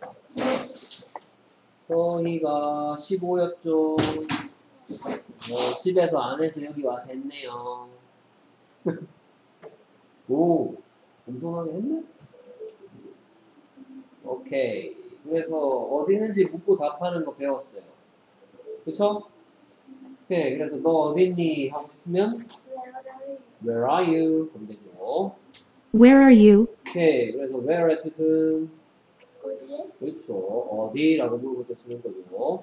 서희가 15였죠. 집에서 안 해서 여기 와서 했네요. 오, 엄청나게 했네? 오케이. 그래서 어디 있는지 묻고 답하는 거 배웠어요. 그쵸? 오케이. 그래서 너 어디 있니? 하고 싶으면 Where are you? 그럼 되죠. Where are you? 오케이. 그래서 where의 뜻은 어디에? 그렇죠. 어디라고 물어볼 때 쓰는 거죠.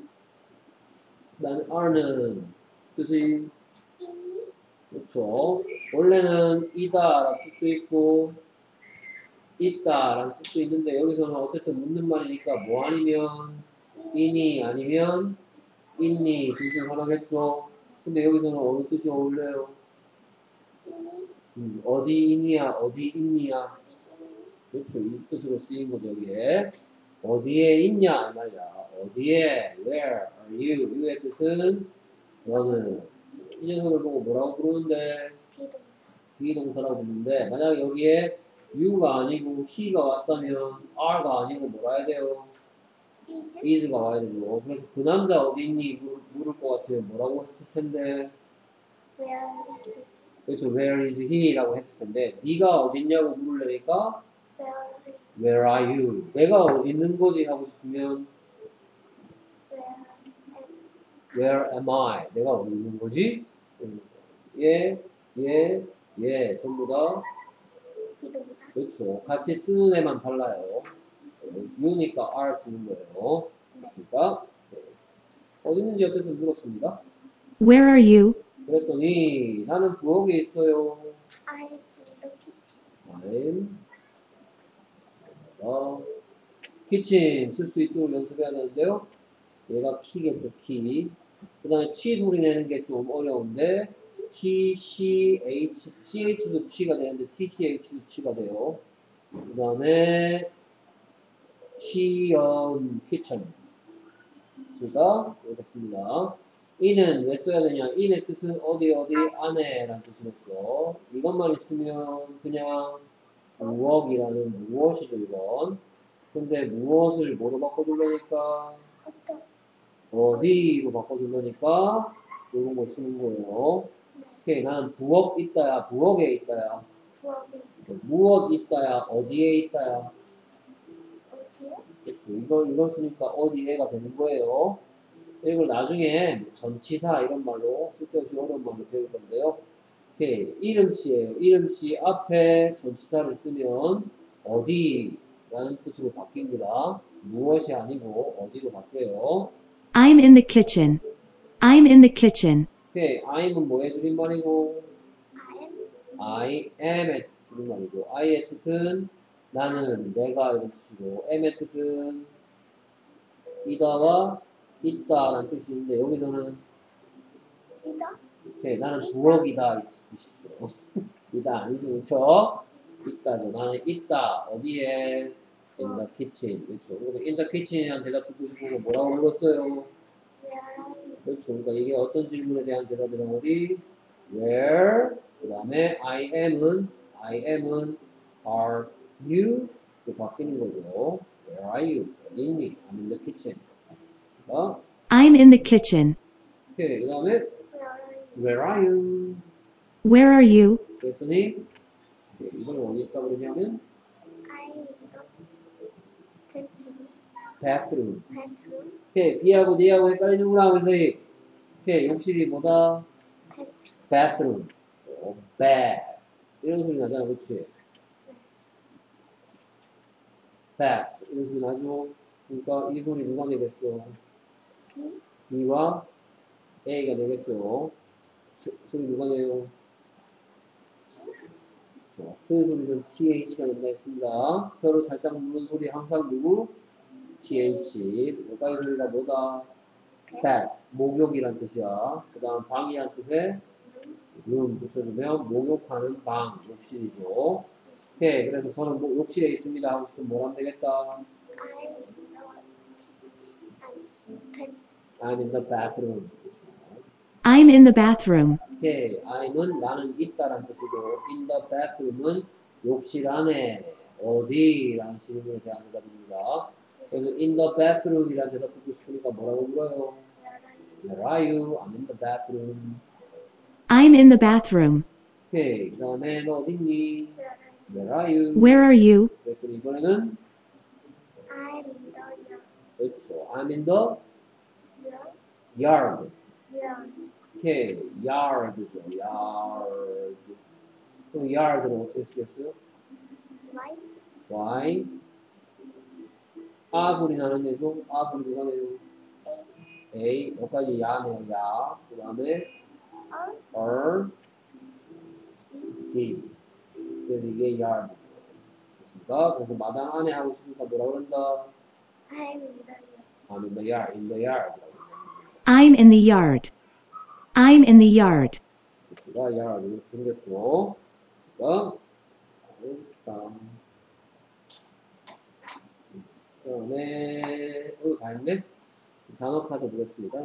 난 are는 뜻이 있니? 그렇죠. 원래는 이다라는 뜻도 있고 있다라는 뜻도 있는데 여기서는 어쨌든 묻는 말이니까 뭐 아니면 이니 아니면 있니 둘 중 하나겠죠. 근데 여기서는 어느 뜻이 어울려요? 있니? 어디 있니야 어디 있니야 어디 있니? 그렇죠. 이 뜻으로 쓰인 거죠 여기에. 어디에 있냐 이 말이야. 어디에 where are you 이의 뜻은 너는 이 녀석을 보고 뭐라고 부르는데 비동사. 비동사라고 부르는데 만약에 여기에 you가 아니고 he가 왔다면 are가 아니고 뭐라 해야 돼요? 이즈? is가 와야 되죠. 그래서 그 남자 어디 있니 물을 것 같으면 뭐라고 했을 텐데 Where is? 그렇죠. where is he 라고 했을 텐데 네가 어디 있냐고 물으려니까 Where is? where are you 내가 어디 있는 거지 하고 싶으면 Where where am I 내가 어디 있는 거지? 얘 전부 다 비동사. 그렇죠. 같이 쓰는 애만 달라요. you니까 are 쓰는 거예요. 그렇습니까? 네. 어디 있는지 어쨌든 물었습니다. Where are you? 그랬더니 나는 부엌에 있어요. I in the kitchen. I'm 키친 쓸 수 있도록 연습해야 되는데요. 얘가 키겠죠, 키. 그 다음에 치 소리 내는 게 좀 어려운데 T, C, H, CH도 치가 되는데 TCH도 치가 돼요. 그 다음에 치연, 키친. 있습니다. 이렇습니다. 이는 왜 써야 되냐? 이의 뜻은 어디 안에 라는 뜻으로 써. 이것만 있으면 그냥 무엇이라는 무엇이죠 이건. 근데 무엇을 뭐로 바꿔주려니까 어떤? 어디로 바꿔주려니까 이런 걸 쓰는 거예요. 오케이 나는 부엌 있다야 부엌에 있다야 부엌에. 무엇 있다야 어디에 있다야 어디에? 그렇죠. 이걸 쓰니까 어디에가 되는 거예요. 이걸 나중에 전치사 이런 말로 쓸데없이 어려운 말로 배울 건데요. 오케이. 이름씨예요. 이름씨 앞에 전치사를 쓰면 어디라는 뜻으로 바뀝니다. 무엇이 아니고 어디로 바뀌어요. I'm in the kitchen. I'm in the kitchen. 오케이. I'는 뭐의 줄임말이고 I am. I am의 줄임말이고 I의 뜻은 나는 내가 이런 뜻이고 am의 뜻은 이다와 있다라는 뜻이 있는데 여기서는 이다. 오케이, 나는 부엌이다 이 뜻이죠. 이다 아니죠, 그렇죠? 있다죠. 나는 있다. 어디에? In the kitchen. 그렇죠. 그리고 in the kitchen이라는 대답 듣고 싶은 거 뭐라고 물었어요? Where are you? 그렇죠. 그러니까 이게 어떤 질문에 대한 대답이란 어디? Where? 그 다음에 I am은 are you? 또 바뀌는 거죠. Where are you? 어디 있니? I'm in the kitchen. 자, I'm in the kitchen. 오케이, 그 다음에 Where are you? Where are you? Where are you? 그랬더니 이걸 어디 있다 그러냐면 I in the kitchen. bathroom. Bedroom. 오케이, B하고 D하고 헷갈리는구나. 그래서 오케이, 욕실이 뭐다? Bedroom. bathroom. bad. 이런 소리 나잖아, 그렇지? bath. 이런 소리 나죠? 그러니까 이 소리 누가 내겠어? B. B와 A가 내겠죠? 소리 누가 내요? 자, 쓰 소리는 TH가 된다 했습니다. 혀로 살짝 누는 소리 항상 누구? TH. 여기까지 소리가 뭐다? bath. 목욕이란 뜻이야. 그 다음 방이란 뜻에 room 붙여주면 목욕하는 방, 욕실이죠. 오케이. 그래서 저는 뭐 욕실에 있습니다 하고 싶으면 뭘 하면 되겠다? I'm in the bathroom. I'm in the bathroom. 오케이. I'는 나는 있다란 뜻이고 in the bathroom은 욕실 안에 어디라는 질문에 대한 대답입니다. 그래서 in the bathroom이라는 대답 듣고 싶으니까 뭐라고 물어요? Where Where are you? are you? I'm in the bathroom. I'm in the bathroom. 오케이. 그 다음에 너 어디 있니? Where are Where are you? you? Where are you? 그랬더니 이번에는 I'm in the yard. 그렇죠. I'm in the Yard. yard. Yard. 오케이. yard죠. yard. 그럼 yard는 어떻게 쓰겠어요? Right? why? 아 소리 나는 애죠? 아 소리 누가 내요? A. A. 여기까지 야네요. 야. 그 다음에 R. R. D. D. 그래서 이게 yard. 됐습니까? 그래서 마당 안에 하고 싶으니까 뭐라 그런다? I'm in the yard. I'm in the yard. in the yard. I'm in the yard. I'm in the yard. 됐습니다. yard. 이렇게 생겼죠? 됐습니까? 다음. 그 다음에, 다 했네? 단어 카드 보겠습니다.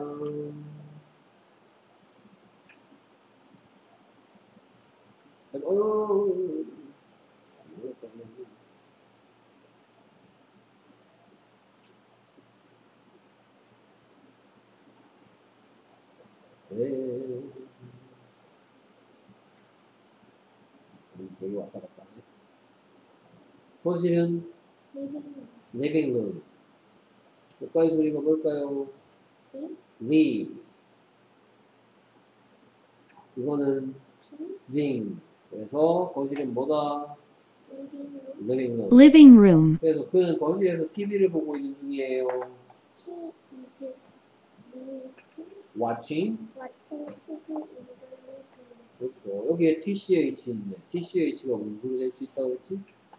네. 되게 왔다 갔다 하네. 거실은 Living room. 리빙룸. 가까이 소리가 뭘까요? B. V. 이거는 P. ring. 그래서 거실은 뭐다? Living room. 리빙룸. Living room. 그래서 그는 거실에서 TV를 보고 있는 중이에요. She is watching. watching TV in the living room. 그렇죠. 여기에 TCH 있네. TCH가 무슨 소리 낼 수 있다고 그랬지?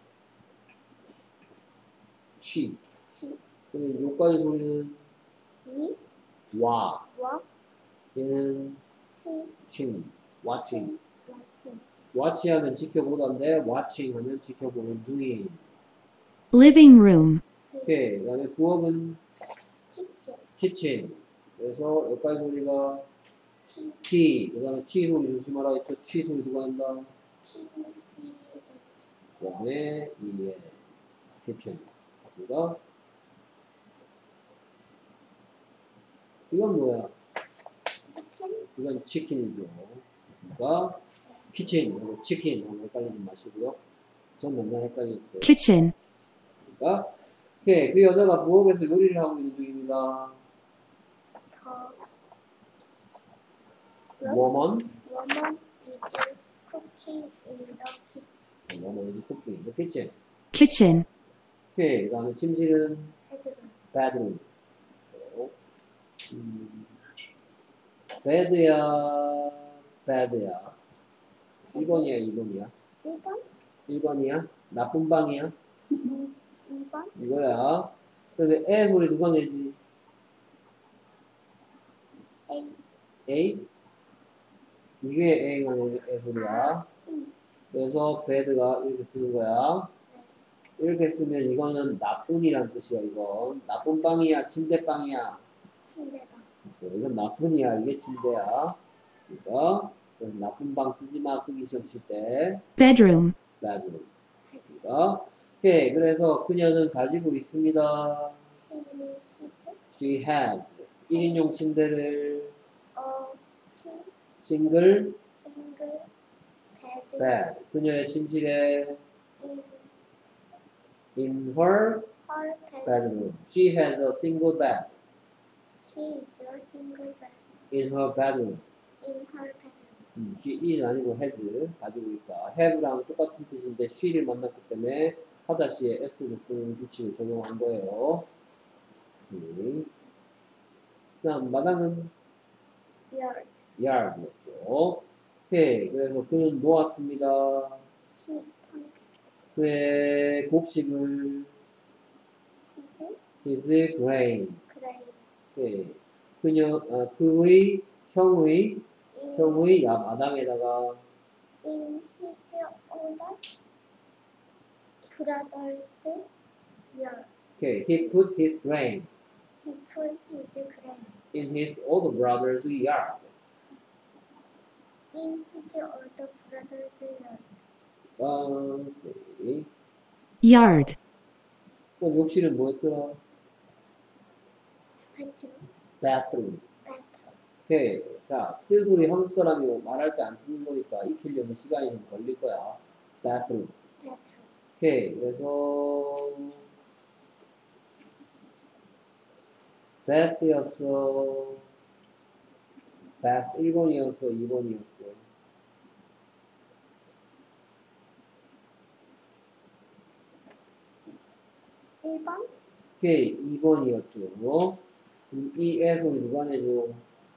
she. She. 그러면 요까지 소리는 We. 와. Walk. 얘는 She. 칭. watching. Watching. watch 하면 지켜보던데 watching 하면 지켜보는 중인. Living room. 오케이. 그 다음에 부업은 Kitchen. kitchen. 그래서 여기까지 소리가 T. T. 그 다음에 T 소리 조심하라 했죠. T 소리 누가 한다? T. C. H. 그 다음에 이 kitchen. 맞습니다. 이건 뭐야? Chicken. 이건 치킨이죠. 맞습니까? 키친, 그리고 치킨. 헷갈리지 마시고요. 전 맨날 헷갈렸어요. Kitchen. 맞습니까? 오케이. 그 여자가 부엌에서 요리를 하고 있는 중입니다. The woman. woman is cooking in the kitchen. woman is cooking in the kitchen. Kitchen. 오케이. 그 다음에 침실은 Bedroom. bedroom. bed야, bed야. 1번이야, 2번이야? 1번. 1번이야? 나쁜 방이야? 2번. 이거야. 그런데 애 소리 누가 내지? A. A? 이게 A가 내는 애 소리야. E. 그래서 bed가 이렇게 쓰는 거야. 이렇게 쓰면 이거는 나쁜이란 뜻이야, 이건. 나쁜 방이야, 침대방이야. 침대방. 이건 나쁜이야, 이게 침대야. 그러니까, 그래서 나쁜 방 쓰지 마, 쓰기 시험 칠 때. Bedroom. bedroom. 그러니까, 오케이. 그래서 그녀는 가지고 있습니다. She has. 1인용 침대를 싱글 single bed bed. 그녀의 침실에 in in her her bed. bedroom. She has a single bed She is a single bed in her bedroom. in her bedroom. she is 아니고 has 가지고 있다. have랑 똑같은 뜻인데 she를 만났기 때문에 하다시에 s를 쓰는 규칙을 적용한 거예요. 그다음 마당은 Yard. yard였죠. 오케이. 그래서 그는 놓았습니다. She planted 그의 곡식을 seeds. his grain. Grain. 오케이. 그의 형의 마당에다가 In his older brother's yard. 오케이. He put his grain He put his grain in his older brother's yard. in his older brother's yard. 오케이. Yard. 그럼 욕실은 뭐였더라? bathroom. bathroom. 오케이. 자, 쓰는 소리 한국 사람이 말할 때 안 쓰는 거니까 익히려면 시간이 좀 걸릴 거야. bathroom. bathroom. 오케이. 그래서 bath였어. bath 1번이었어, 2번이었어. 1번 오케이. 2번이었죠. 이 애 소리 누가 내줘?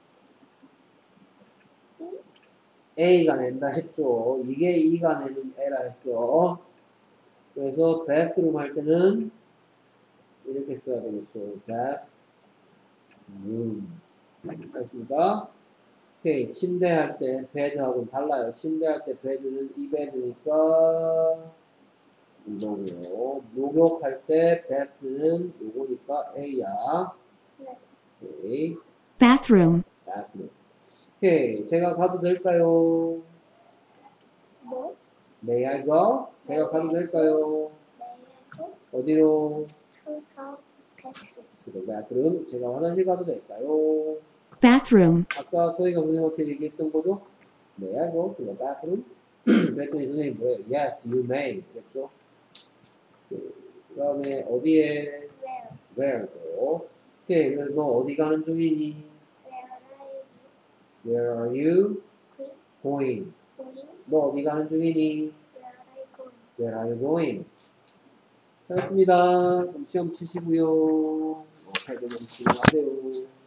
이 A가 낸다 했죠. 이게 E가 내는 애라 했어. 그래서 bathroom 할 때는 이렇게 써야 되겠죠. bathroom. 알겠습니까? 오케이. 침대 할 때 bed하고는 달라요. 침대 할 때 bed는 이 bed니까 이거고요. 목욕할 때 bath는 요거니까 A야. 네. 오케이. bathroom, bathroom. 오케이. 제가 가도 될까요? 뭐 May I go? 제가 가도 될까요? 매고 어디로? 투서 bathroom. 그 bathroom. 제가 화장실 가도 될까요? bathroom, 아까 소희가 선생님한테 얘기했던 거죠? May I go to the bathroom? 그랬더니 선생님이 뭐예요? Yes, you may. 그랬죠? 그 다음에 어디에? Where Where고. 오케이. 그래서 너 어디 가는 중이니? where Where are you are you going? going? 너 어디 가는 중이니? Where are you going? Where are you going? 됐습니다. 그럼 시험 치시고요. 패드 좀 진행하세요.